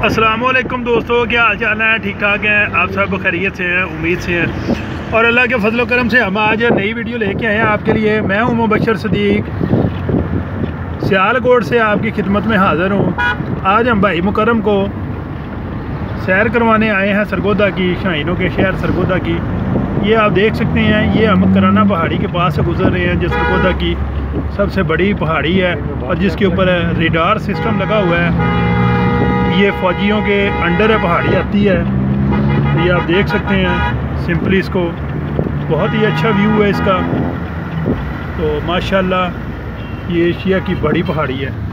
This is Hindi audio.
अस्सलामुअलैकुम दोस्तों, क्या हाल चाल है? ठीक ठाक हैं आप सब? खैरियत से हैं, उम्मीद से हैं। और अल्लाह के फजल करम से हम आज नई वीडियो लेके आए हैं आपके लिए। मैं हूं मुबशर सदीक, सियालकोट से आपकी खिदमत में हाज़िर हूं। आज हम भाई मुकरम को सैर करवाने आए हैं सरगोदा की, शाहीनों के शहर सरगोदा की। ये आप देख सकते हैं, ये हम कराना पहाड़ी के पास से गुजर रहे हैं, जो सरगोदा की सबसे बड़ी पहाड़ी है और जिसके ऊपर रेडार सिस्टम लगा हुआ है। ये फ़ौजियों के अंडर है, पहाड़ी आती है। ये आप देख सकते हैं सिंपली इसको, बहुत ही अच्छा व्यू है इसका। तो माशाल्लाह ये एशिया की बड़ी पहाड़ी है।